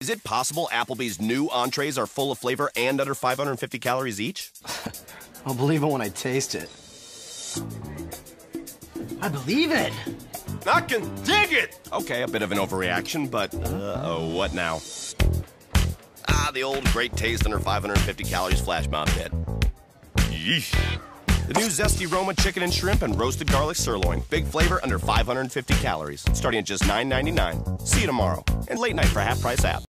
Is it possible Applebee's new entrees are full of flavor and under 550 calories each? I'll believe it when I taste it. I believe it! I can dig it! Okay, a bit of an overreaction, but what now? The old great taste under 550 calories flash mob hit. Yeesh. The new Zesty Roma chicken and shrimp and roasted garlic sirloin. Big flavor under 550 calories. Starting at just $9.99. See you tomorrow. And late night for half price app.